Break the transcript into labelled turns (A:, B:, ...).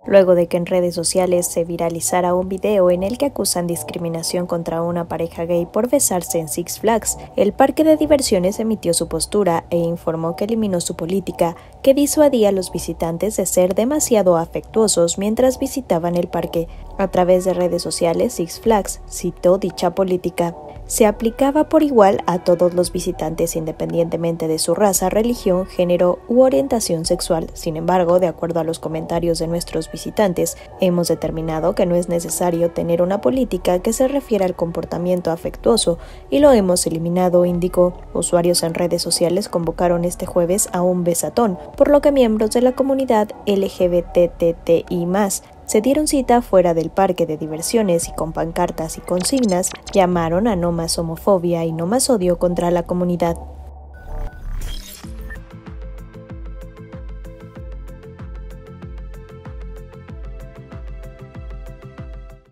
A: luego de que en redes sociales se viralizara un video en el que acusan discriminación contra una pareja gay por besarse en Six Flags. El parque de diversiones emitió su postura e informó que eliminó su política, que disuadía a los visitantes de ser demasiado afectuosos mientras visitaban el parque. A través de redes sociales, Six Flags citó dicha política. Se aplicaba por igual a todos los visitantes independientemente de su raza, religión, género u orientación sexual. Sin embargo, de acuerdo a los comentarios de nuestros visitantes, hemos determinado que no es necesario tener una política que se refiera al comportamiento afectuoso y lo hemos eliminado, indicó. Usuarios en redes sociales convocaron este jueves a un besatón, por lo que miembros de la comunidad LGBTTI+, se dieron cita fuera del parque de diversiones y con pancartas y consignas llamaron a no más homofobia y no más odio contra la comunidad.